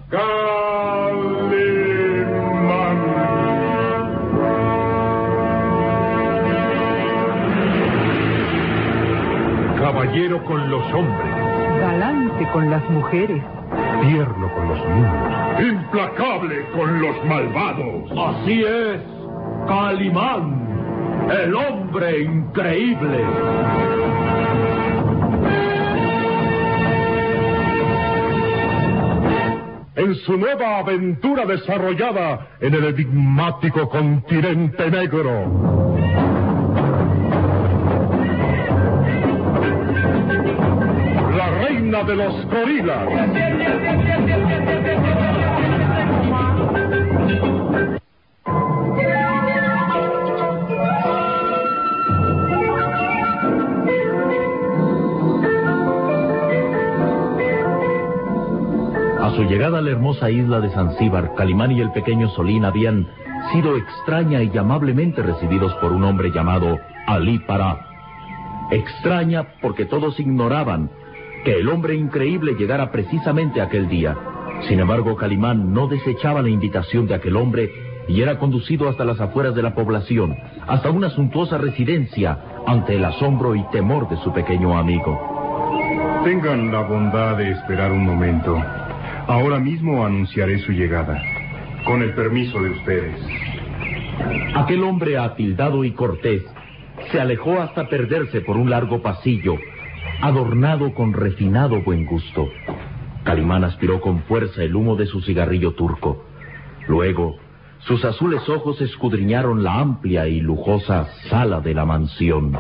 Calimán. Caballero con los hombres. Galante con las mujeres. Tierno con los niños. Implacable con los malvados. Así es, Calimán, el hombre increíble. En su nueva aventura desarrollada en el enigmático continente negro. La reina de los gorilas. A su llegada a la hermosa isla de Zanzíbar, Calimán y el pequeño Solín habían sido extraña y amablemente recibidos por un hombre llamado Alí Pará. Extraña porque todos ignoraban que el hombre increíble llegara precisamente aquel día. Sin embargo, Calimán no desechaba la invitación de aquel hombre y era conducido hasta las afueras de la población, hasta una suntuosa residencia, ante el asombro y temor de su pequeño amigo. Tengan la bondad de esperar un momento. Ahora mismo anunciaré su llegada. Con el permiso de ustedes. Aquel hombre atildado y cortés se alejó hasta perderse por un largo pasillo, adornado con refinado buen gusto. Calimán aspiró con fuerza el humo de su cigarrillo turco. Luego, sus azules ojos escudriñaron la amplia y lujosa sala de la mansión.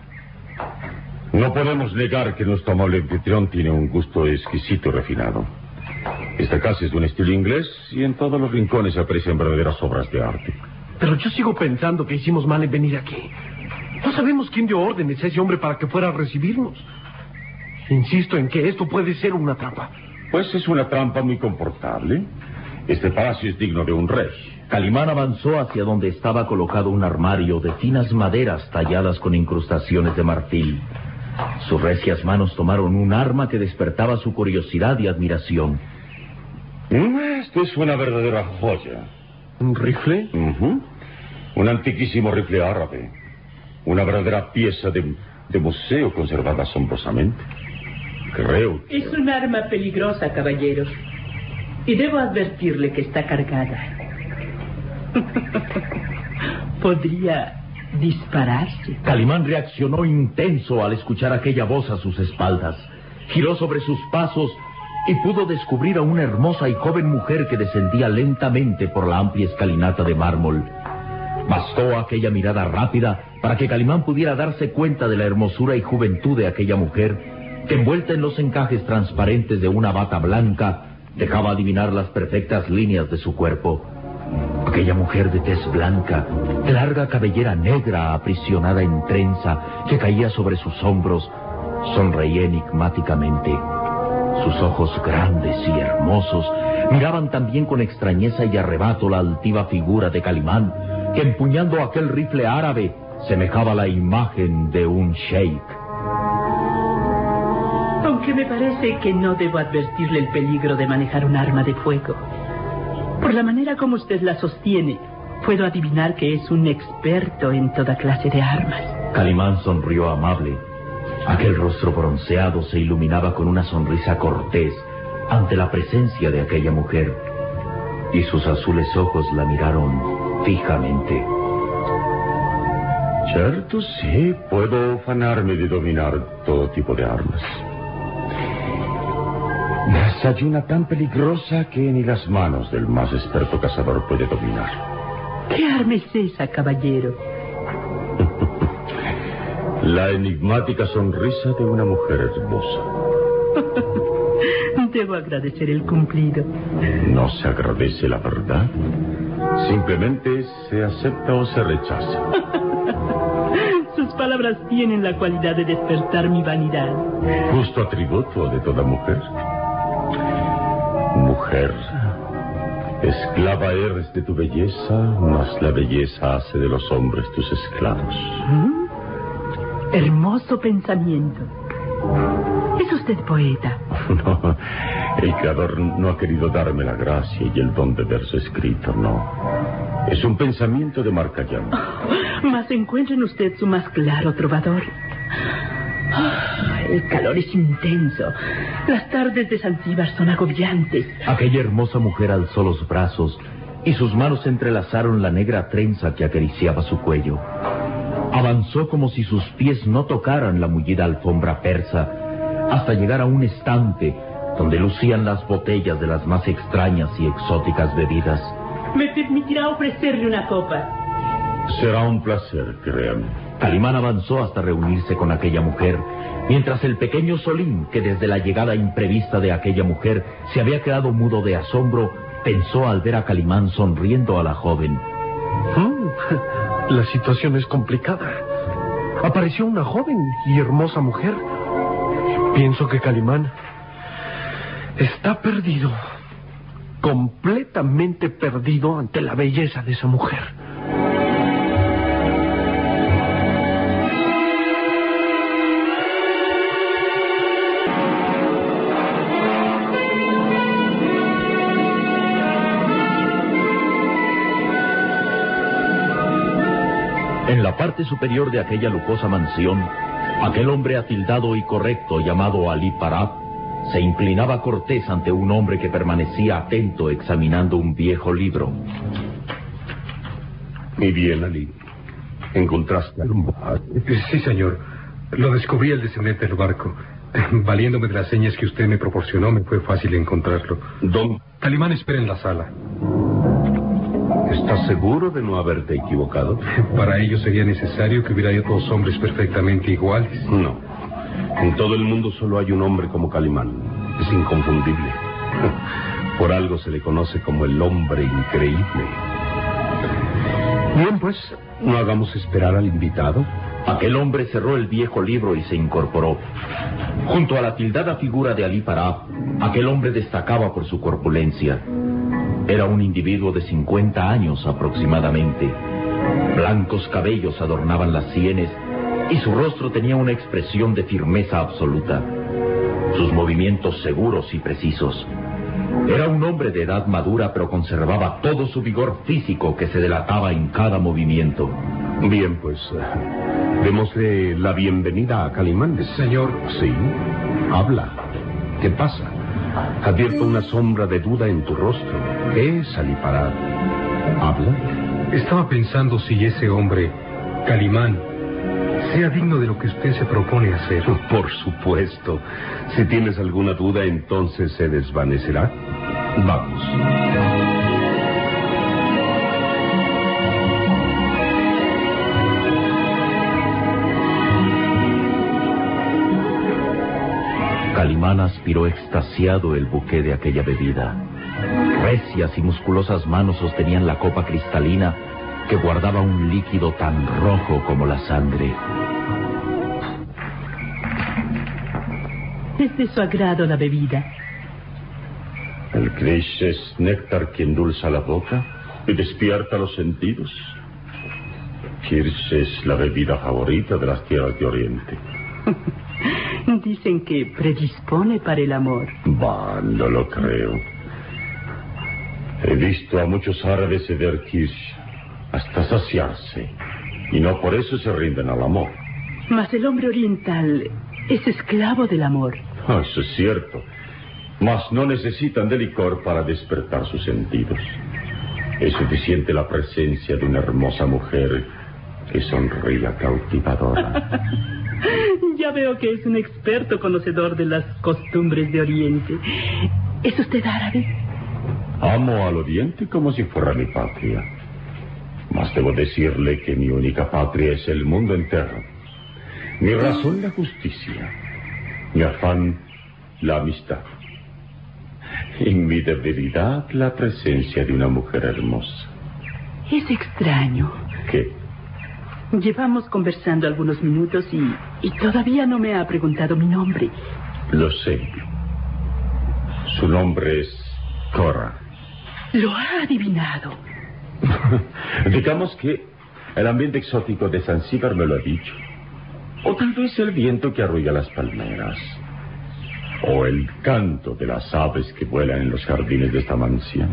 No podemos negar que nuestro amable anfitrión tiene un gusto exquisito y refinado. Esta casa es de un estilo inglés y en todos los rincones se aprecian verdaderas obras de arte. Pero yo sigo pensando que hicimos mal en venir aquí. No sabemos quién dio órdenes a ese hombre para que fuera a recibirnos. Insisto en que esto puede ser una trampa. Pues es una trampa muy confortable. Este palacio es digno de un rey. Calimán avanzó hacia donde estaba colocado un armario de finas maderas talladas con incrustaciones de marfil. Sus recias manos tomaron un arma que despertaba su curiosidad y admiración. Esto es una verdadera joya. ¿Un rifle? Un antiquísimo rifle árabe. Una verdadera pieza de museo conservada asombrosamente. Creo que... Es un arma peligrosa, caballero. Y debo advertirle que está cargada. Podría dispararse. Calimán reaccionó intenso al escuchar aquella voz a sus espaldas. Giró sobre sus pasos y pudo descubrir a una hermosa y joven mujer que descendía lentamente por la amplia escalinata de mármol. Bastó aquella mirada rápida para que Calimán pudiera darse cuenta de la hermosura y juventud de aquella mujer, que envuelta en los encajes transparentes de una bata blanca, dejaba adivinar las perfectas líneas de su cuerpo. Aquella mujer de tez blanca, de larga cabellera negra aprisionada en trenza que caía sobre sus hombros, sonreía enigmáticamente. Sus ojos grandes y hermosos miraban también con extrañeza y arrebato la altiva figura de Calimán, que empuñando aquel rifle árabe semejaba la imagen de un sheik. Aunque me parece que no debo advertirle el peligro de manejar un arma de fuego. Por la manera como usted la sostiene, puedo adivinar que es un experto en toda clase de armas. Calimán sonrió amable. Aquel rostro bronceado se iluminaba con una sonrisa cortés ante la presencia de aquella mujer, y sus azules ojos la miraron fijamente. Cierto, sí, puedo ufanarme de dominar todo tipo de armas. Mas hay una tan peligrosa que ni las manos del más experto cazador puede dominar. ¿Qué arma es esa, caballero? La enigmática sonrisa de una mujer hermosa. Debo agradecer el cumplido. No se agradece la verdad. Simplemente se acepta o se rechaza. Sus palabras tienen la cualidad de despertar mi vanidad. Justo atributo de toda mujer. Mujer, esclava eres de tu belleza, mas la belleza hace de los hombres tus esclavos. Hermoso pensamiento. ¿Es usted poeta? No, El Creador no ha querido darme la gracia y el don de verso escrito, no. Es un pensamiento de Marcayán. Mas encuentre en usted su más claro trovador. El calor es intenso. Las tardes de Zanzíbar son agobiantes. Aquella hermosa mujer alzó los brazos y sus manos entrelazaron la negra trenza que acariciaba su cuello. Avanzó como si sus pies no tocaran la mullida alfombra persa, hasta llegar a un estante donde lucían las botellas de las más extrañas y exóticas bebidas. ¿Me permitirá ofrecerle una copa? Será un placer, créame. Calimán avanzó hasta reunirse con aquella mujer, mientras el pequeño Solín, que desde la llegada imprevista de aquella mujer se había quedado mudo de asombro, pensó al ver a Calimán sonriendo a la joven. La situación es complicada. Apareció una joven y hermosa mujer. Pienso que Calimán está perdido, completamente perdido ante la belleza de esa mujer. En la parte superior de aquella lujosa mansión, aquel hombre atildado y correcto llamado Ali Parab se inclinaba cortés ante un hombre que permanecía atento examinando un viejo libro. Muy bien, Ali. ¿Encontraste algo? Sí, señor. Lo descubrí al descender del barco. Valiéndome de las señas que usted me proporcionó, me fue fácil encontrarlo. ¿Dónde? Calimán espera en la sala. ¿Estás seguro de no haberte equivocado? Para ello sería necesario que hubiera dos hombres perfectamente iguales. No. En todo el mundo solo hay un hombre como Calimán. Es inconfundible. Por algo se le conoce como el hombre increíble. Bien, pues, no hagamos esperar al invitado. Aquel hombre cerró el viejo libro y se incorporó. Junto a la tildada figura de Ali Parab, aquel hombre destacaba por su corpulencia. Era un individuo de 50 años aproximadamente. Blancos cabellos adornaban las sienes y su rostro tenía una expresión de firmeza absoluta. Sus movimientos seguros y precisos. Era un hombre de edad madura, pero conservaba todo su vigor físico que se delataba en cada movimiento. Bien, pues, démosle la bienvenida a Calimán. Señor. Sí, habla. ¿Qué pasa? Advierto una sombra de duda en tu rostro. ¿Qué es, Ali Parab? ¿Habla? Estaba pensando si ese hombre, Calimán, sea digno de lo que usted se propone hacer. Por supuesto. Si tienes alguna duda, entonces se desvanecerá. Vamos. Calimán aspiró extasiado el buqué de aquella bebida. Recias y musculosas manos sostenían la copa cristalina que guardaba un líquido tan rojo como la sangre. Es de su agrado la bebida. ¿El Krish es néctar que endulza la boca y despierta los sentidos? Kirsch es la bebida favorita de las tierras de Oriente. Dicen que predispone para el amor. Bah, no lo creo. He visto a muchos árabes beber Kirsch hasta saciarse, y no por eso se rinden al amor. Mas el hombre oriental es esclavo del amor. Eso es cierto. Mas no necesitan de licor para despertar sus sentidos. Es suficiente la presencia de una hermosa mujer que sonría cautivadora. Ya veo que es un experto conocedor de las costumbres de Oriente. ¿Es usted árabe? Amo al Oriente como si fuera mi patria. Mas debo decirle que mi única patria es el mundo entero. Mi razón, la justicia. Mi afán, la amistad. Y mi debilidad, la presencia de una mujer hermosa. Es extraño. ¿Qué? Llevamos conversando algunos minutos y todavía no me ha preguntado mi nombre. Lo sé. Su nombre es Cora. Lo ha adivinado. Digamos que el ambiente exótico de Zanzíbar me lo ha dicho. O tal vez el viento que arrulla las palmeras. o el canto de las aves que vuelan en los jardines de esta mansión.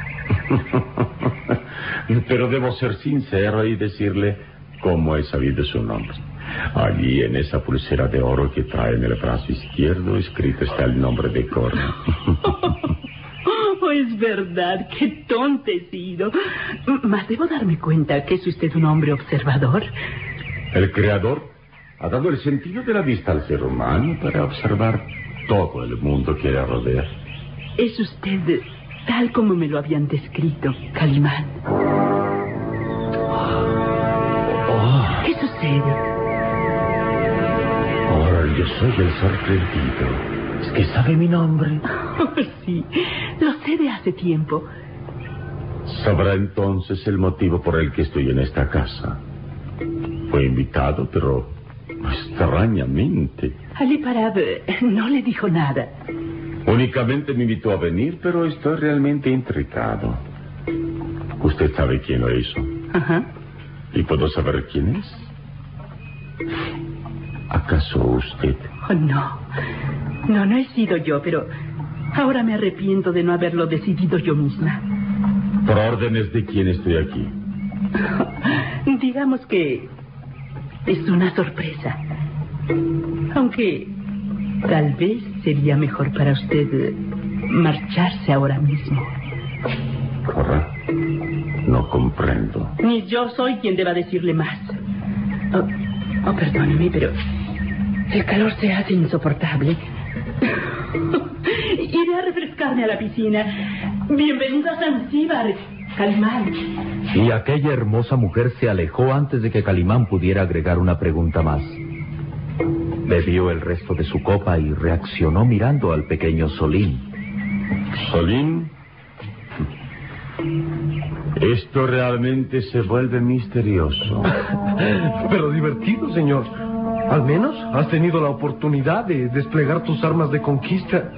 Pero debo ser sincero y decirle cómo he sabido su nombre. Allí en esa pulsera de oro que trae en el brazo izquierdo escrito está el nombre de Cora. Oh, es verdad, qué tonto he sido. Mas debo darme cuenta que es usted un hombre observador. El Creador ha dado el sentido de la vista al ser humano para observar todo el mundo que le rodea. Es usted tal como me lo habían descrito, Calimán. ¿Qué sucede? Ahora yo soy el sorprendido. ¿Es que sabe mi nombre? Oh, sí, lo sé de hace tiempo. Sabrá entonces el motivo por el que estoy en esta casa. Fue invitado, pero extrañamente. Ali Parab no le dijo nada. Únicamente me invitó a venir, pero estoy realmente intrigado. ¿Usted sabe quién lo hizo? Ajá. ¿Y puedo saber quién es? ¿Acaso usted? Oh, no. No he sido yo, pero ahora me arrepiento de no haberlo decidido yo misma. ¿Por órdenes de quién estoy aquí? Digamos que es una sorpresa. Aunque tal vez sería mejor para usted marcharse ahora mismo. Cora, no comprendo. Ni yo soy quien deba decirle más. Perdóneme, pero el calor se hace insoportable. Iré a refrescarme a la piscina. Bienvenido a Zanzíbar, Calimán. Y aquella hermosa mujer se alejó antes de que Calimán pudiera agregar una pregunta más. Bebió el resto de su copa y reaccionó mirando al pequeño Solín. ¿Solín? Esto realmente se vuelve misterioso. Pero divertido, señor. Al menos has tenido la oportunidad de desplegar tus armas de conquista.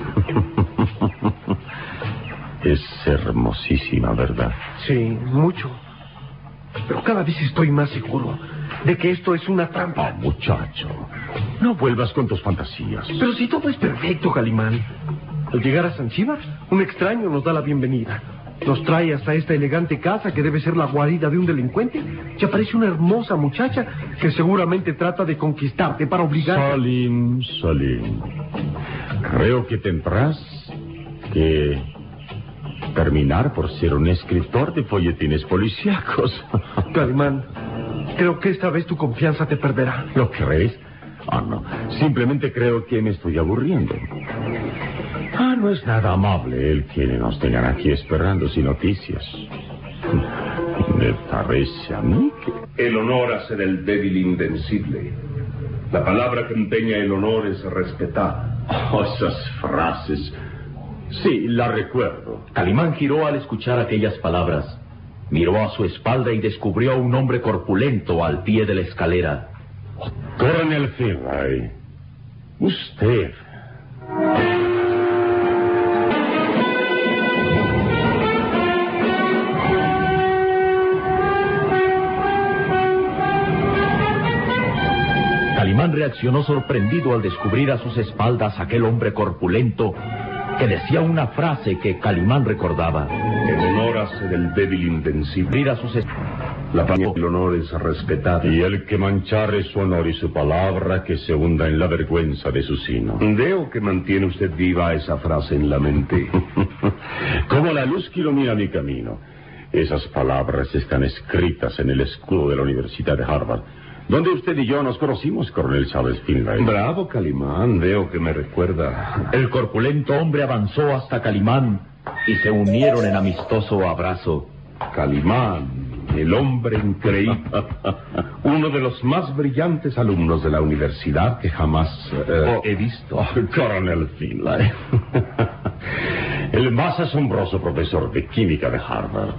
Es hermosísima, ¿verdad? Sí, mucho. Pero cada vez estoy más seguro de que esto es una trampa. Oh, muchacho, no vuelvas con tus fantasías. Pero si todo es perfecto, Calimán. Al llegar a Zanzíbar, un extraño nos da la bienvenida. Nos trae hasta esta elegante casa que debe ser la guarida de un delincuente. Y aparece una hermosa muchacha que seguramente trata de conquistarte para obligarte. Salim, creo que tendrás que terminar por ser un escritor de folletines policíacos. Calimán, creo que esta vez tu confianza te perderá. ¿Lo crees? No. Simplemente creo que me estoy aburriendo. No es nada amable el que nos tengan aquí esperando sin noticias. Me parece a mí que... El honor hace del débil invencible. La palabra que empeña el honor es respetar. Esas frases... Sí, la recuerdo. Calimán giró al escuchar aquellas palabras. Miró a su espalda y descubrió a un hombre corpulento al pie de la escalera. Coronel Finlay, usted... Calimán reaccionó sorprendido al descubrir a sus espaldas aquel hombre corpulento que decía una frase que Calimán recordaba. El honor hace del débil invencible. La palabra del honor es respetar. Y el que manchare su honor y su palabra, que se hunda en la vergüenza de su sino. Veo que mantiene usted viva esa frase en la mente. Como la luz que ilumina mi camino. Esas palabras están escritas en el escudo de la Universidad de Harvard, donde usted y yo nos conocimos, coronel Charles Finlay. Bravo, Calimán, veo que me recuerda. El corpulento hombre avanzó hasta Calimán y se unieron en amistoso abrazo. Calimán, el hombre increíble. Uno de los más brillantes alumnos de la universidad que jamás he visto. Coronel Finlay. El más asombroso profesor de química de Harvard.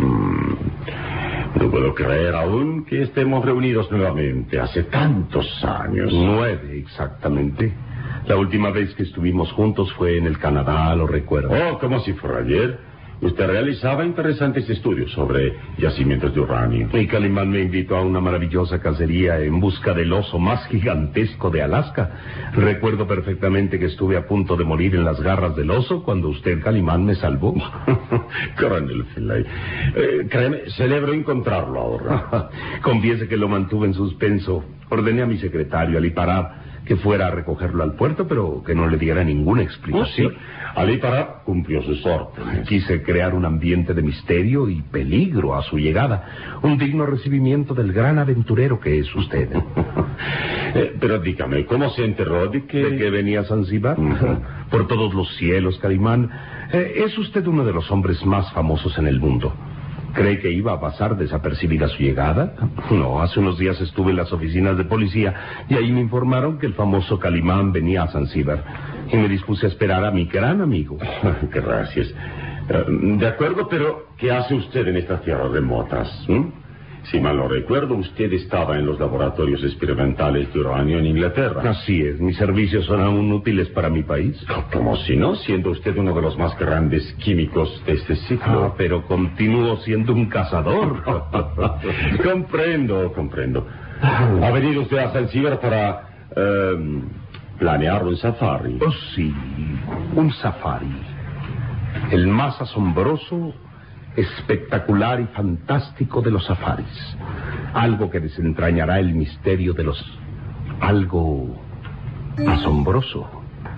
No puedo creer aún que estemos reunidos nuevamente hace tantos años. 9 exactamente. La última vez que estuvimos juntos fue en el Canadá, ¿lo recuerdo? Oh, como si fuera ayer. usted realizaba interesantes estudios sobre yacimientos de uranio. Y Calimán me invitó a una maravillosa cacería en busca del oso más gigantesco de Alaska. Recuerdo perfectamente que estuve a punto de morir en las garras del oso cuando usted, Calimán, me salvó. Coronel Finlay, créeme, celebro encontrarlo ahora. Confiese que lo mantuve en suspenso. Ordené a mi secretario, Ali Parab, que fuera a recogerlo al puerto, pero que no le diera ninguna explicación. Sí. Ali Parab cumplió sus órdenes. Quise crear un ambiente de misterio y peligro a su llegada. Un digno recibimiento del gran aventurero que es usted. Pero dígame, ¿cómo se enteró de que venía a Zanzíbar? Por todos los cielos, Calimán. Es usted uno de los hombres más famosos en el mundo. ¿Cree que iba a pasar desapercibida su llegada? No, hace unos días estuve en las oficinas de policía y ahí me informaron que el famoso Calimán venía a Zanzíbar. Y me dispuse a esperar a mi gran amigo. Gracias. De acuerdo, pero ¿qué hace usted en estas tierras remotas? Si mal no recuerdo, usted estaba en los laboratorios experimentales de uranio en Inglaterra. Así es, mis servicios son aún útiles para mi país. Como si no, siendo usted uno de los más grandes químicos de este siglo. Pero continúo siendo un cazador. Comprendo. ¿Ha venido usted a Zanzíbar para planear un safari? Oh, sí, un safari. El más asombroso, espectacular y fantástico de los safaris. Algo que desentrañará el misterio de los... algo asombroso.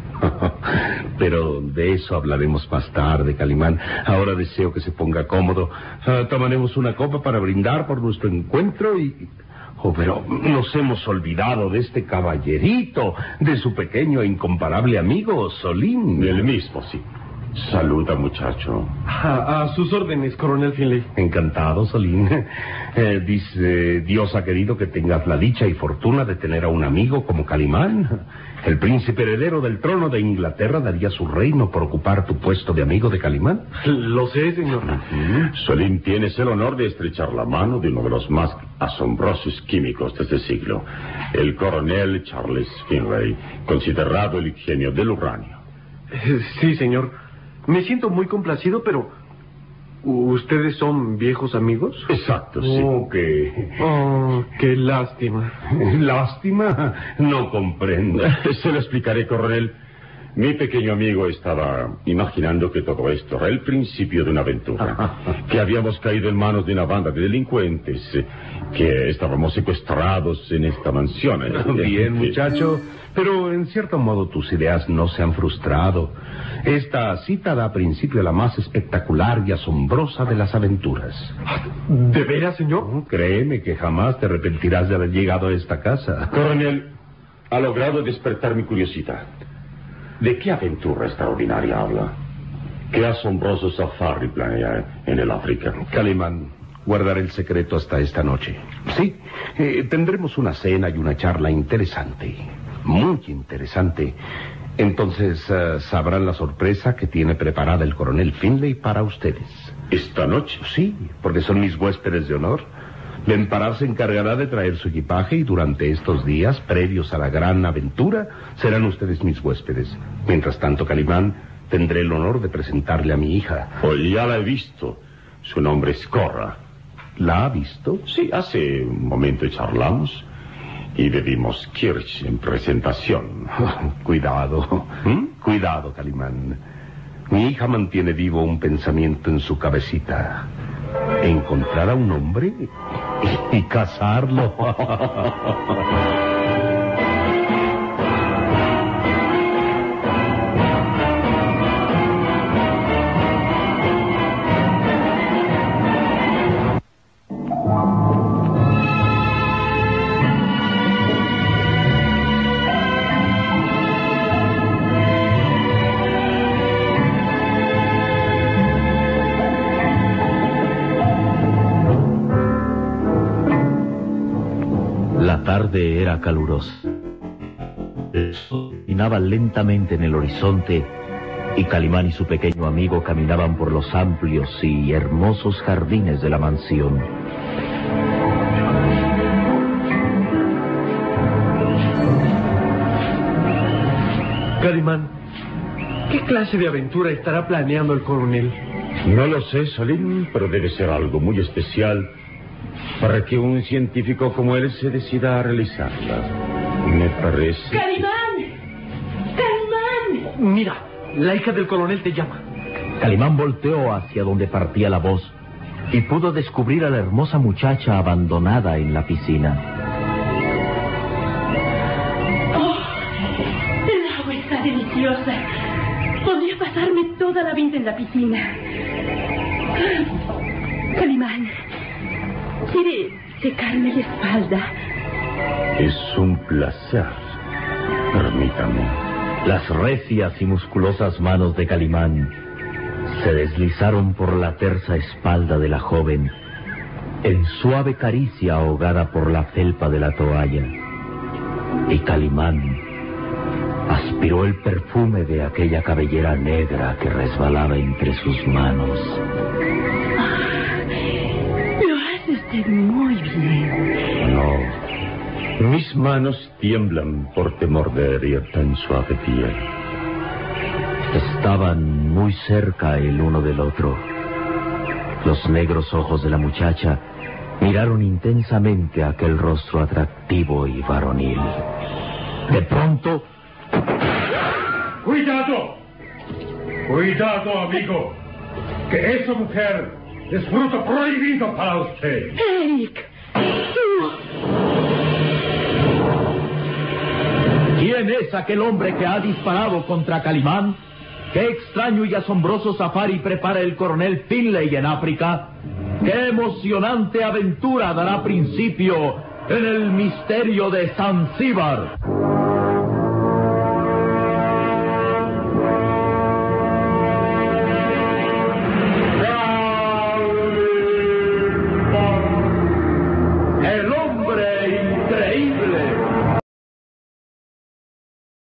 Pero de eso hablaremos más tarde, Calimán. Ahora deseo que se ponga cómodo. Tomaremos una copa para brindar por nuestro encuentro y... Oh, pero nos hemos olvidado de este caballerito, de su pequeño e incomparable amigo, Solín. El mismo, sí. Saluda, muchacho. A sus órdenes, coronel Finlay. Encantado, Solín. Dice, Dios ha querido que tengas la dicha y fortuna de tener a un amigo como Calimán. El príncipe heredero del trono de Inglaterra daría su reino por ocupar tu puesto de amigo de Calimán. Lo sé, señor. Solín, tienes el honor de estrechar la mano de uno de los más asombrosos químicos de este siglo, el coronel Charles Finlay, considerado el genio del uranio. Sí, señor. Me siento muy complacido, pero... ¿ustedes son viejos amigos? Exacto, sí. Qué lástima. ¿Lástima? No comprendo. Se lo explicaré, coronel. Mi pequeño amigo estaba imaginando que todo esto era el principio de una aventura. Que habíamos caído en manos de una banda de delincuentes. Que estábamos secuestrados en esta mansión. Bien, muchacho. Pero en cierto modo tus ideas no se han frustrado. Esta cita da principio a la más espectacular y asombrosa de las aventuras. ¿De veras, señor? Créeme que jamás te arrepentirás de haber llegado a esta casa. Coronel, ha logrado despertar mi curiosidad. ¿De qué aventura extraordinaria habla? ¿Qué asombroso safari planea en el África? Calimán, guardaré el secreto hasta esta noche. Sí, tendremos una cena y una charla interesante. Muy interesante. Entonces sabrán la sorpresa que tiene preparada el coronel Finlay para ustedes. ¿Esta noche? Sí, porque son mis huéspedes de honor. Ben Parab se encargará de traer su equipaje y durante estos días, previos a la gran aventura, serán ustedes mis huéspedes. Mientras tanto, Calimán, tendré el honor de presentarle a mi hija. Oh, ya la he visto. Su nombre es Cora. ¿La ha visto? Sí, hace un momento charlamos y bebimos kirsch en presentación. Cuidado. Cuidado, Calimán. Mi hija mantiene vivo un pensamiento en su cabecita. Encontrar a un hombre y casarlo. La tarde era calurosa. El sol dominaba lentamente en el horizonte y Calimán y su pequeño amigo caminaban por los amplios y hermosos jardines de la mansión. Calimán, ¿qué clase de aventura estará planeando el coronel? No lo sé, Salim, pero debe ser algo muy especial para que un científico como él se decida a realizarla. Me parece... ¡Calimán! ¡Calimán! Mira, la hija del coronel te llama. Calimán volteó hacia donde partía la voz y pudo descubrir a la hermosa muchacha abandonada en la piscina. ¡Oh! El agua está deliciosa. Podría pasarme toda la vida en la piscina. Calimán, ¿quiere secarme la espalda? Es un placer. Permítame. Las recias y musculosas manos de Calimán se deslizaron por la tersa espalda de la joven en suave caricia ahogada por la felpa de la toalla. Y Calimán aspiró el perfume de aquella cabellera negra que resbalaba entre sus manos. Lo hace usted muy bien. No. Mis manos tiemblan por temor de herir tan suave piel. Estaban muy cerca el uno del otro. Los negros ojos de la muchacha miraron intensamente aquel rostro atractivo y varonil. De pronto... ¡Cuidado! ¡Cuidado, amigo! Que esa mujer es fruto prohibido para usted. ¡Eric! ¿Quién es aquel hombre que ha disparado contra Calimán? ¿Qué extraño y asombroso safari prepara el coronel Finlay en África? ¿Qué emocionante aventura dará principio en el misterio de Zanzíbar?